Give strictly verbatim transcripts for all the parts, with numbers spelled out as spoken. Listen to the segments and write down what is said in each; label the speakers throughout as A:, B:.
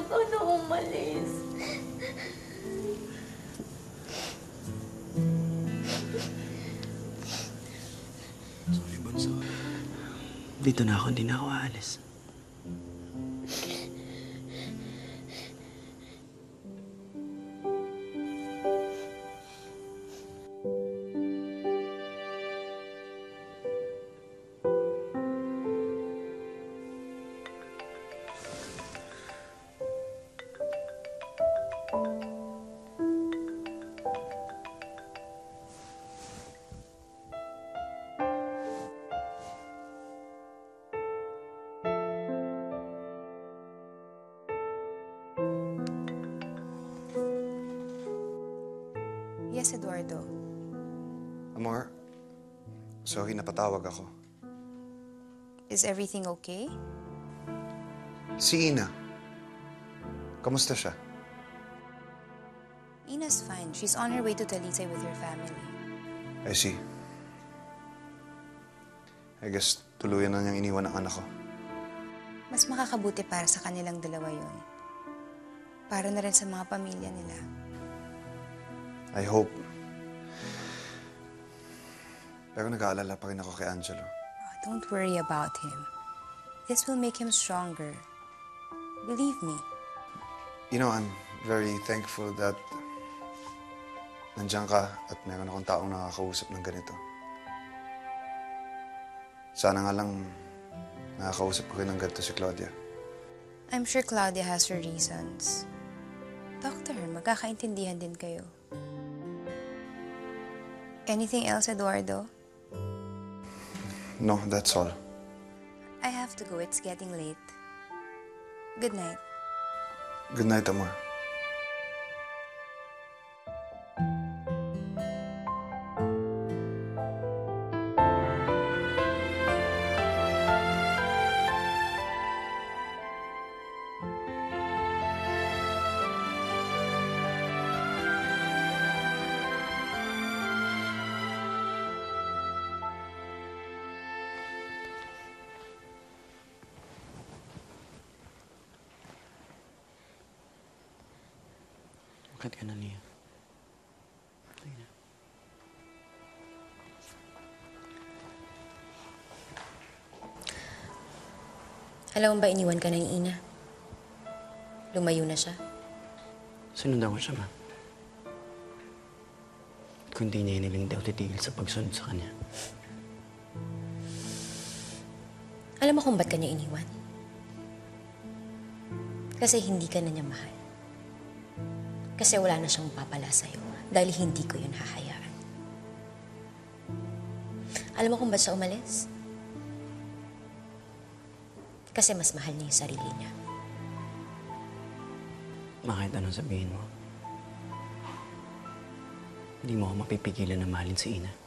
A: ka na umalis.
B: Sorry, Bunso. Dito na ako, hindi na ako aalis.
C: Yes, Eduardo.
D: Amor, sorry napatawag ako.
C: Is everything okay?
D: Si Ina. Kamusta siya?
C: Ina's fine. She's on her way to Talisay with her family.
D: I see. I guess tuluyan na niyang iniwan ang anak ko.
C: Mas makakabuti para sa kanilang dalawa yun. Para na rin sa mga pamilya nila.
D: I hope. Pero nag-aalala pa rin ako kay Angelo.
C: Oh, don't worry about him. This will make him stronger. Believe me.
D: You know, I'm very thankful that nandiyan ka at meron akong taong nakakausap ng ganito. Sana nga lang nakakausap ko rin ng ganito si Claudia.
C: I'm sure Claudia has her reasons. Talk to her. Magkakaintindihan din kayo. Anything else, Eduardo?
D: No, that's all.
C: I have to go. It's getting late. Good night.
D: Good night, Amor.
B: Bakit ka na, Nia? Sige na.
A: Alam mo ba iniwan ka na ni Ina? Lumayo na siya?
B: Sinundan ko siya, ma. Kung di niya iniling daw titigil sa pagsunod sa kanya.
A: Alam mo kung ba't ka niya iniwan? Kasi hindi ka na niya mahal. Kasi wala na siyang papala sa'yo dahil hindi ko yun hahayaan. Alam mo kung ba't siya umalis? Kasi mas mahal niya yung sarili niya.
B: Ma, kahit anong sabihin mo, hindi mo ako mapipigilan na mahalin si Ina.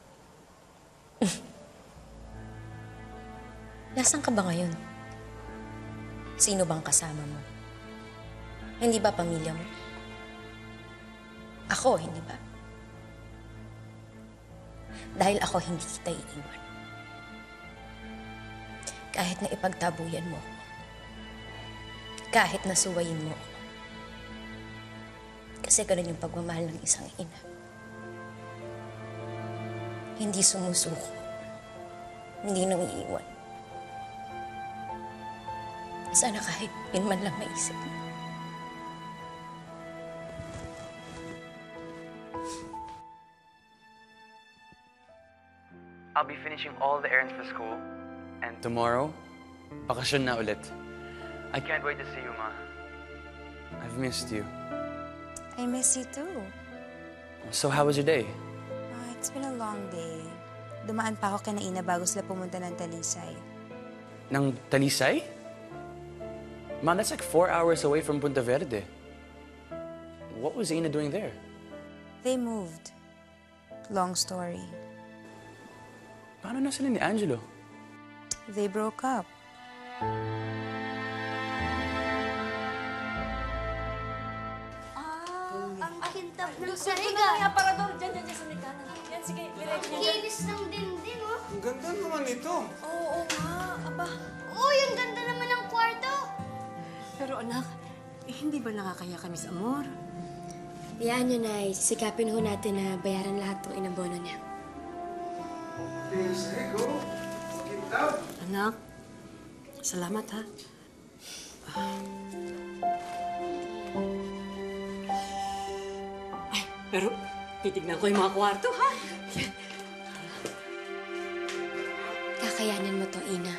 A: Nasaan ka ba ngayon? Sino bang kasama mo? Hindi ba pamilya mo? Ako, hindi ba? Dahil ako hindi kita iiwan. Kahit na ipagtabuyan mo ako. Kahit na suwayin mo ako. Kasi ganun yung pagmamahal ng isang ina. Hindi sumusuko. Hindi nang iiwan. Sana kahit yun man lang maisip mo.
E: I'll be finishing all the errands for school. And tomorrow, bakasyon na ulit. I can't wait to see you, Ma. I've missed you.
C: I miss you too.
E: So how was your day?
C: Oh, it's been a long day. Dumaan pa ako kina Ina bago sila pumunta ng Talisay.
E: Nang Talisay? Ma, that's like four hours away from Punta Verde. What was Ina doing there?
C: They moved. Long story.
E: Paano na sila ni Angelo?
C: They broke up.
F: Ah, ang kintab ng
G: Gusto ko na
F: sariga.
G: yung aparador. Diyan, diyan, diyan sa may kanan. Yan, sige, direct
F: Ang
G: niya dyan.
F: kinis ng dinding, oh.
D: Ang ganda naman ito.
G: Oo, oo nga. Aba.
F: Uy, ang ganda naman ng kwarto.
G: Pero anak,
H: Hindi ba nakakaya kami sa amor?
A: Hayaan niyo, Nay. Sisikapin ho natin na bayaran lahat ng inabono niya.
H: Anak, salamat ha. Ay, pero titignan ko yung mga kwarto ha.
A: Kakayanin mo to, Ina.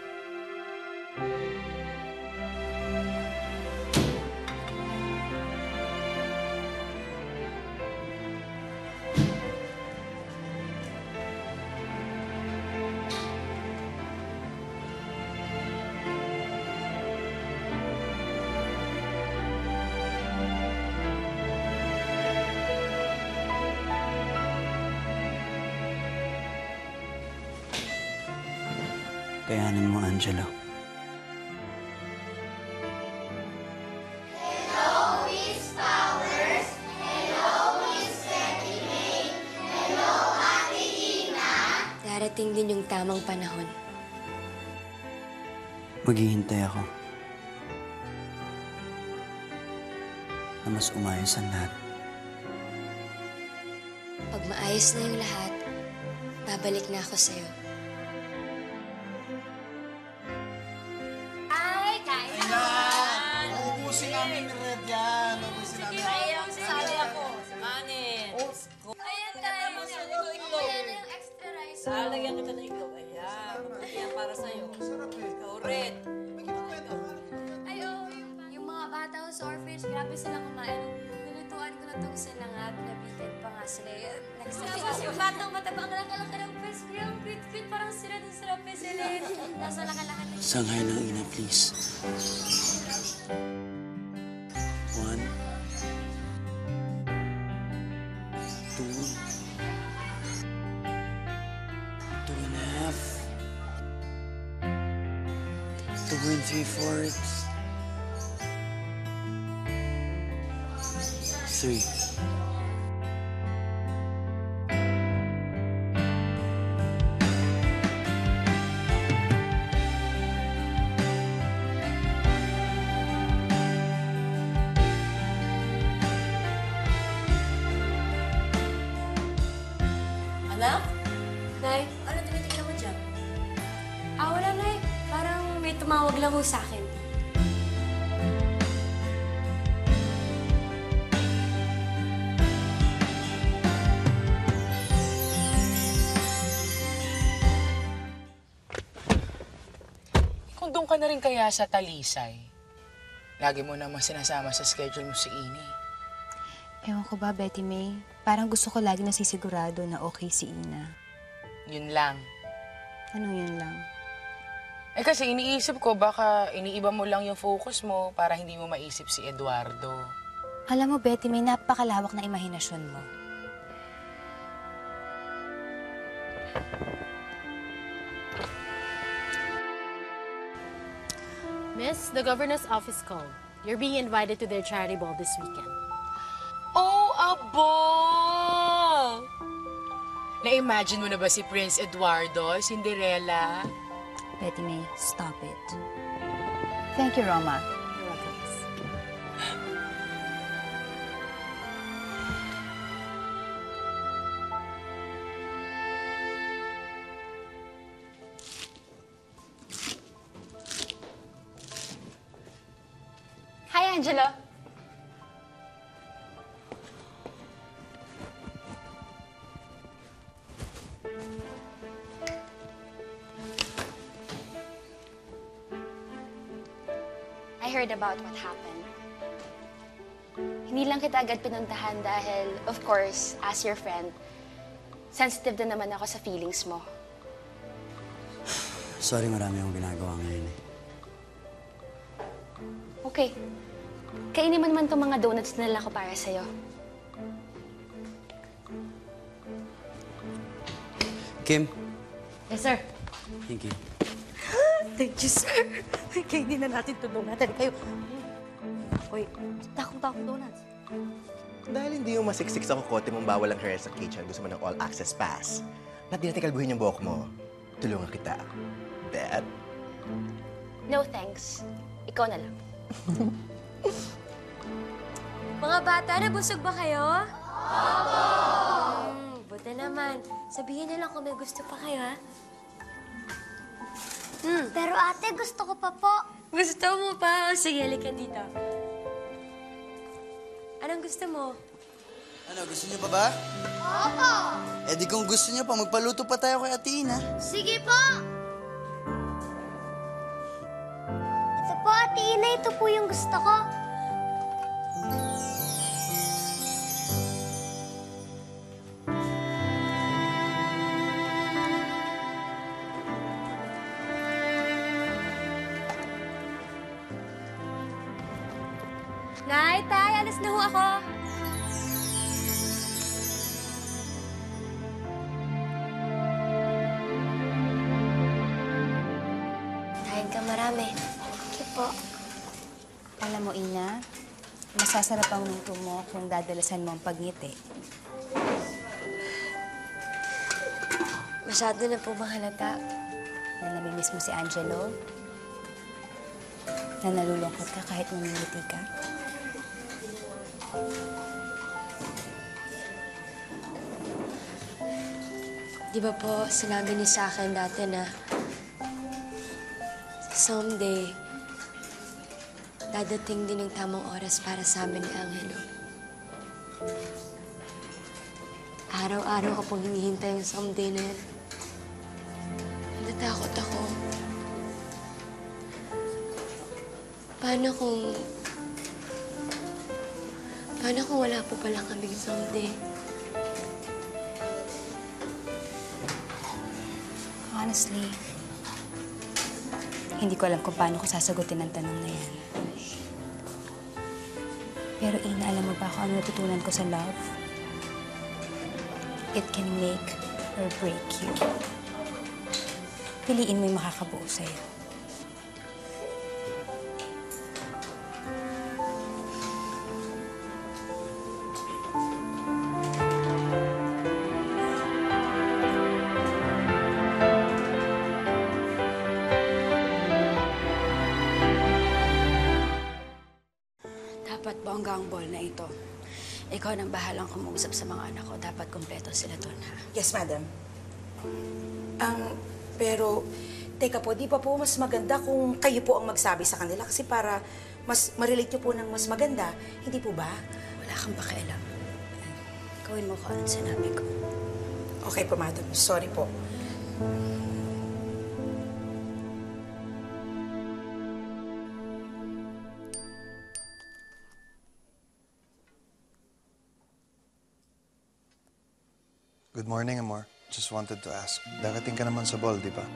B: Kayanin mo, Angelo.
A: Darating din yung tamang panahon.
B: Maghihintay ako. Na mas umayos ang lahat.
A: Pag maayos na yung lahat, babalik na ako sa'yo.
G: Ay, kain na!
I: Ubusin namin ni Red yan. Ubusin namin.
G: Ayaw, sasali ako. Samanin. Ayan tayo. Itlog. Ayan yung extra rice.
H: Lalagyan kita ng itlog. Ayan, mabuti yan para sa'yo.
I: Sarap eh.
H: Ikaw rin.
I: May kinakwento.
G: Ay, oo. yung, yung mga bata ko sa orphanage, grabe silang kumain. Nilutuan ko na itong sinangag, nabitin pa nga sila. Next time, tapos yung batang matabang laka-laka ng pes, yung cute-cute, parang sila dun sa rapes sila. Nasa laka-laka ng
B: Sanghay ng ina, please. One. Two. Two and a half. Two and three fourths. Three.
H: Anak?
G: Nay,
H: Ano tinitignan mo dyan?
G: ah, wala, Nay. Parang may tumawag lang ho sa akin.
J: Kung doon ka na rin kaya sa Talisay, lagi mo namang sinasama sa schedule mo si Ini.
C: Ewan ko ba, Betty May? Parang gusto ko lagi nasisigurado na okay si Ina.
J: Yun lang.
C: Anong yun lang?
J: Eh kasi iniisip ko baka iniiba mo lang yung focus mo para hindi mo maisip si Eduardo.
C: Alam mo, Betty May, napakalawak na imahinasyon mo.
K: Miss, the governor's office called. You're being invited to their charity ball this weekend.
J: Oh, a ball! Na-imagine mo na ba si Prince Eduardo, Cinderella?
C: Betty May, stop it. Thank you, Roma.
K: You're welcome, miss.
G: Hi, Angelo. I heard about what happened. Hindi lang kita agad pinuntahan dahil, of course, as your friend, sensitive din naman ako sa feelings mo.
B: Sorry, marami akong ginagawa ngayon eh.
G: Okay. Kainin mo naman itong mga donuts na nila ko para sa'yo.
B: Kim,
K: Yes, sir.
B: thank you.
H: Thank you, sir. Kainin na natin ito donut. Dali kayo. Uy, takong-takong donuts.
I: Dahil hindi yung masiksik sa kukote mong bawal ang hair sa kitchen, gusto mo ng all-access pass. Ba't di natin kalbuhin yung buhok mo? Tulungan kita. Bet?
G: No thanks. Ikaw na lang. Mga bata, nabusog ba kayo? Opo! Hmm, buti naman. Sabihin niyo lang kung may gusto pa kayo, ha? Hmm.
F: Pero ate, gusto ko pa po.
G: Gusto mo pa? O, sige, halika dito. Anong gusto mo?
L: Ano, gusto niyo pa ba?
F: Opo!
L: Eh di kung gusto niyo pa, magpaluto pa tayo kay Ate Ina.
F: Sige po! Ito po, Ate Ina. Ito po yung gusto ko.
G: Nay, tay, alis na ho ako. Kain ka marami.
F: Sige po.
C: Alam mo, Ina, masasarap ang luto mo kung dadalasan mo ang pagngiti.
G: Masyado na po mahalata.
C: Na namimiss mo si Angelo? Na nalulungkot ka kahit mamimiti ka?
G: Di ba po, sinabi niya sa akin dati na someday, dadating din ang tamang oras para sa amin ni Angelo. Araw-araw ko pong hinihintay yung someday na yun. Natatakot ako. Paano kung... Paano kung wala po pala kaming someday?
C: Honestly, hindi ko alam kung paano ko sasagutin ang tanong na yan. Pero Ina, alam mo ba kung ano natutunan ko sa love? It can make or break you. Piliin mo yung makakabuo sa'yo.
H: Dapat bongga ang ball na ito. Ikaw nang bahalang kumuusap sa mga anak ko. Dapat kumpleto sila doon, ha?
M: Yes, madam. Ang, pero, teka po, di ba po mas maganda kung kayo po ang magsabi sa kanila? Kasi para mas ma-relate nyo po ng mas maganda. Hindi po ba?
H: Wala kang pakialam. Gawin mo kung anong sinabi ko.
M: Okay po, madam. Sorry po.
D: Good morning, Amor. Just wanted to ask. Darating ka naman sa ball, di ba?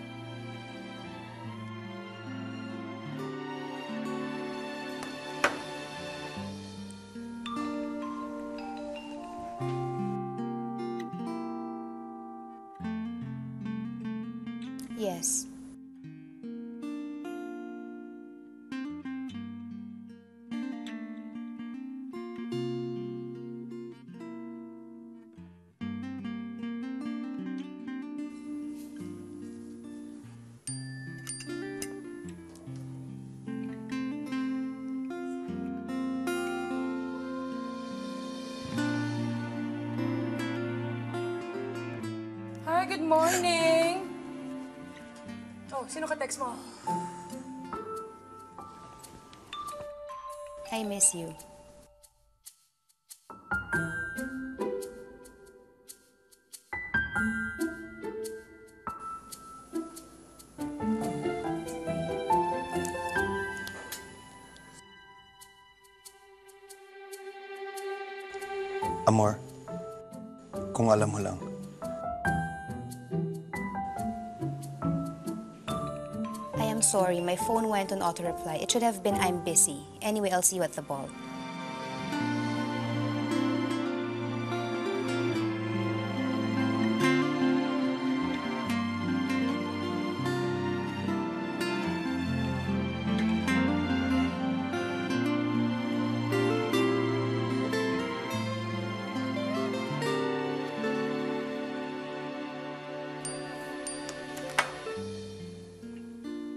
C: Yes.
M: Hi, good morning! Oh, sino ka-text mo?
C: I miss you.
D: Amor, kung alam mo lang,
C: I am sorry, my phone went on auto-reply. It should have been I'm busy. Anyway, I'll see you at the ball.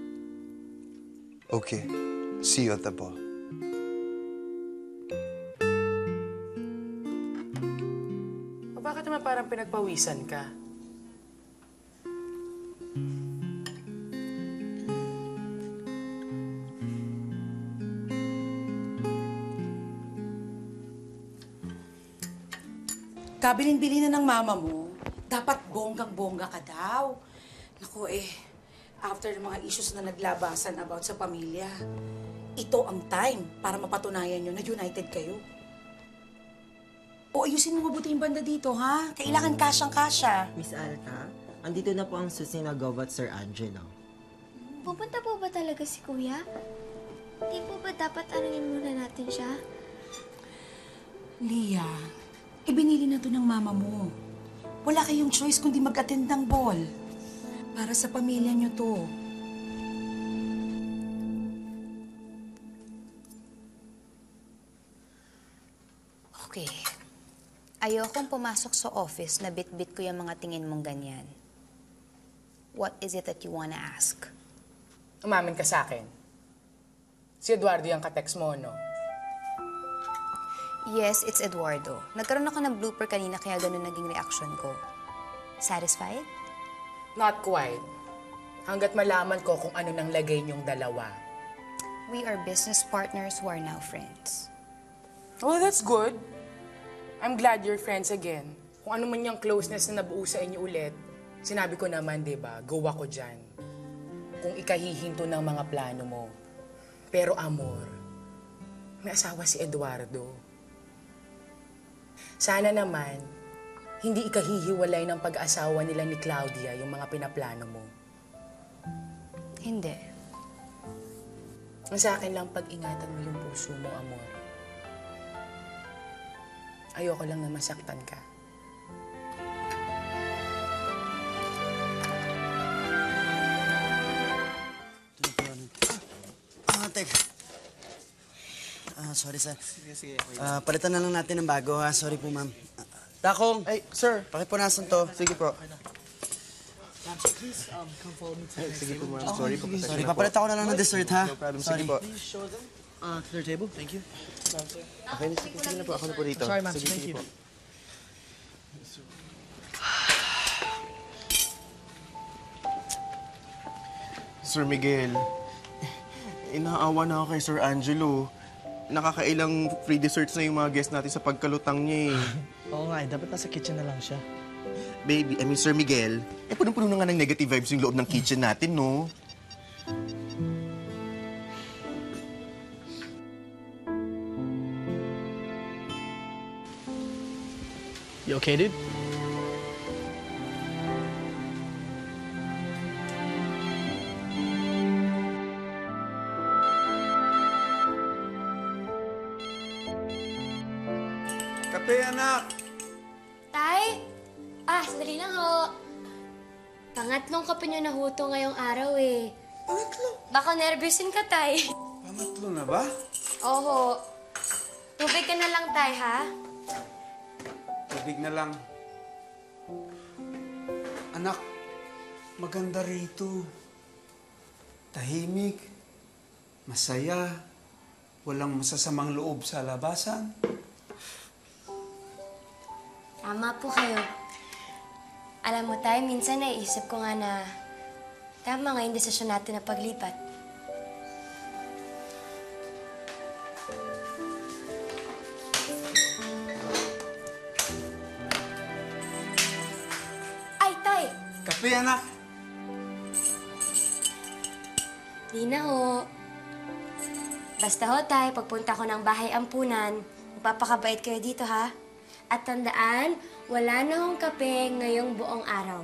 D: okay. See you at the ball.
J: parang pinagpawisan ka?
M: Kabilin-bili na ng mama mo, dapat bonggang-bongga ka daw. Naku eh, after ng mga issues na naglabasan about sa pamilya, ito ang time para mapatunayan nyo na united kayo. O ayusin mo mabuti yung banda dito, ha? Kailangan kasyang-kasya.
N: Miss Alta, andito na po ang susi na Gov at Sir Angelo.
F: Pupunta po ba talaga si Kuya? Di po ba dapat anungin muna natin siya?
M: Lia, ibinili na to ng mama mo. Wala kayong choice kundi mag-attend ng ball. Para sa pamilya nyo to.
C: Okay. Ayokong pumasok sa office na bit-bit ko yung mga tingin mong ganyan. What is it that you wanna ask?
J: Umamin ka sa akin. Si Eduardo yung katext mo, no?
C: Yes, it's Eduardo. Nagkaroon ako ng blooper kanina kaya ganun naging reaction ko. Satisfied?
J: Not quite. Hanggat malaman ko kung ano nang lagay niyong dalawa.
C: We are business partners who are now friends.
J: Oh, that's good. I'm glad you're friends again. Kung ano man yung closeness na nabuo sa inyo ulit, sinabi ko naman, di ba, go ako dyan. Kung ikahihinto ng mga plano mo. Pero amor, may asawa si Eduardo. Sana naman, hindi ikahihiwalay ng pag-asawa nila ni Claudia yung mga pinaplano mo.
C: Hindi.
J: Ang sa akin lang, pag-ingatan mo yung puso mo, amor. Ayoko lang na masaktan ka.
L: Ah, tek. Ah, sorry, sir. Sige, sige. Ah, palitan na lang natin ng bago, ha? Sorry po, ma'am. Takong!
B: Ay, sir.
L: Pakipunasan to.
B: Sige po.
N: Please, um, come follow me to
B: Sige po, ma'am. Sorry po.
L: Sorry, papalit ako na lang ng dessert, ha?
B: No problem.
L: Sorry.
B: Sige po.
N: Uh, to their table. Thank you.
B: Okay, sige, sige na po. Ako na po dito.
N: Sorry, ma'am.
B: Sige,
N: Thank
B: sige
N: you.
B: po. Sir Miguel, inaawa na ako kay Sir Angelo. Nakakailang free desserts na yung mga guests natin sa pagkalutang niya eh.
N: Oo nga, eh, dapat nasa kitchen na lang siya.
B: Baby, I mean Sir Miguel, eh punong-puno na nga ng negative vibes yung loob ng kitchen natin, no?
N: You okay, dude?
O: Kape, anak!
G: Tay? Ah, sandali lang ho. Pangatlong kape niyo na huto ngayong araw eh.
O: Pangatlo?
G: Baka nervousin ka, Tay.
O: Pangatlo na ba?
G: Oho. Tubig ka na lang, Tay, ha?
O: Tubig na lang. Anak, maganda rito. Tahimik, masaya, walang masasamang loob sa labasan.
G: Tama po kayo. Alam mo, Tay, minsan naisip ko nga na tama nga yung desisyon natin na paglipat. Ay, Tay!
O: Kape, anak!
G: Di na ho. Basta ho, Tay, pagpunta ko ng bahay ampunan, magpapakabait kayo dito, ha? At tandaan, wala na hong kape ngayong buong araw.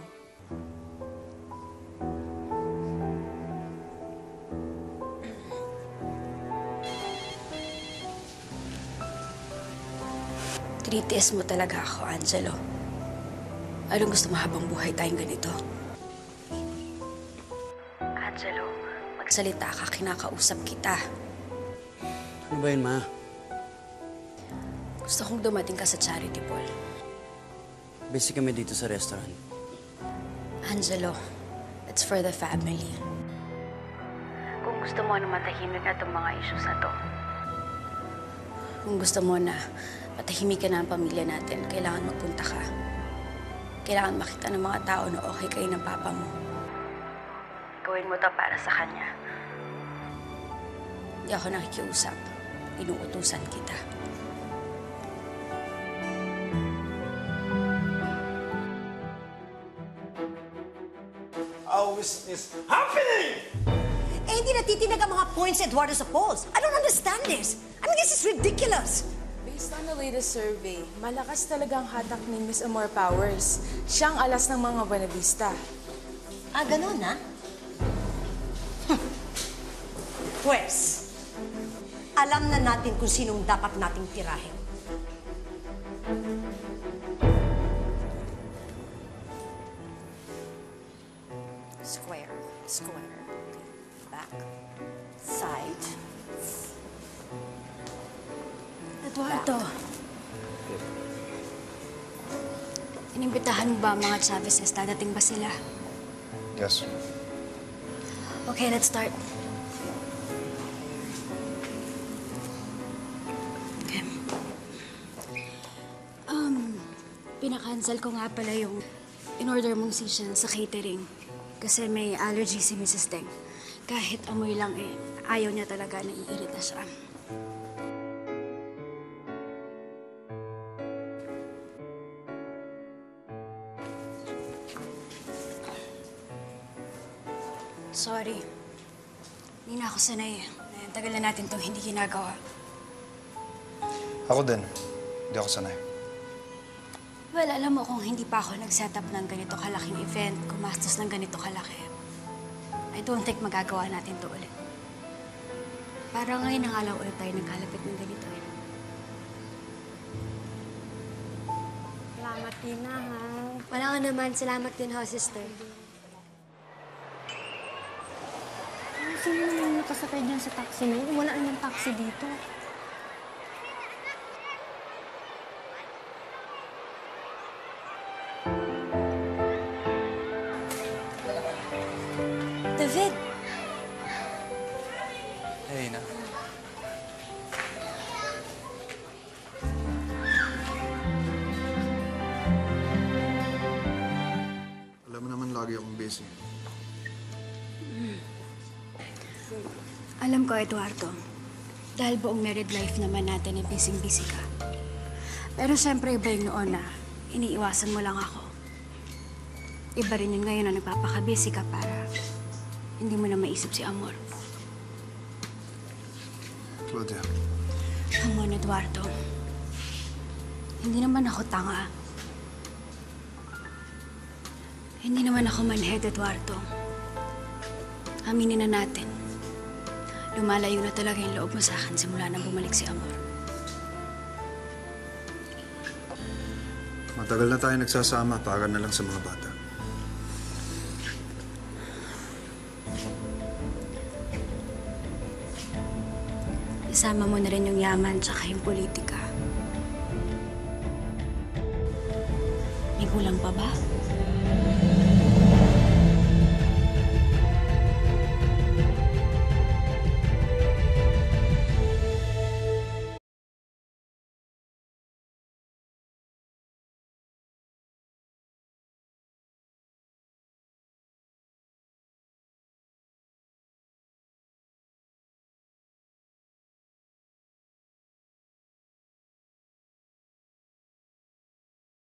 H: Tinitiis mo talaga ako, Angelo. Anong gusto mo habang buhay tayong ganito? Angelo, magsalita ka, kinakausap kita.
L: Ano ba yun, ma?
H: Gusto kong dumating ka sa charity ball.
L: Busy kami dito sa restaurant.
H: Angelo, it's for the family. Kung gusto mo na matahimik na itong mga issues na to, kung gusto mo na matahimik ka na ang pamilya natin, kailangan magpunta ka. Kailangan makita ng mga tao na okay kayo ng papa mo. Gawin mo to para sa kanya. Hindi ako nakikiusap. Inuutusan kita.
O: How is this happening?
P: Eh, hindi natitinag ang mga points ni Eduardo sa polls. I don't understand this. I mean, this is ridiculous.
Q: Based on the latest survey, malakas talaga ang hatak ni Miss Amor Powers. Siyang alas ng mga Buenavista.
P: Ah, ganun, ha? Hm. Pwes, alam na natin kung sinong dapat nating tirahin.
H: Square, square, back, side. Eduardo. Inimbitahan mo ba ang mga Chavezes? Dadating ba sila?
D: Yes.
H: Okay, let's start. Okay. Um, pinakancel ko nga pala yung in-order mong session sa catering. Kasi may allergy si Missus Deng. Kahit amoy lang eh, ayaw niya talaga, naiirita siya. Sorry. Hindi na ako sanay eh. Eh, Tagal na natin itong hindi ginagawa.
D: Ako din. Hindi ako sanay.
H: Well, alam mo kung hindi pa ako nag-set up ng ganito kalaking event, kumastos ng ganito kalaki, I don't think magagawa natin to ulit. Parang ngayon na nga lang ulit tayo nagkalapit ng ganito eh.
G: Salamat din na, ha? Wala ka naman. Salamat din, ha, sister. Sino naman nakasakay dyan sa taxi na yun? Wala namang taxi dito.
H: David!
E: Hey, na.
D: Alam mo naman lagi akong busy.
H: Alam ko, Eduardo. Dahil buong married life naman natin ay busy-busy ka. Pero siyempre iba yung noon na iniiwasan mo lang ako. Iba rin yun ngayon na nagpapaka-busy ka para hindi mo na maisip si Amor.
D: Claudia.
H: Come on, Eduardo. Hindi naman ako tanga. Hindi naman ako manhead, Eduardo. Aminin na natin. Lumalayo na talaga yung loob mo sa akin simula nang bumalik si Amor.
D: Matagal na tayo nagsasama para na lang sa mga bata.
H: Isama mo na rin yung yaman tsaka yung politika. May kulang pa ba?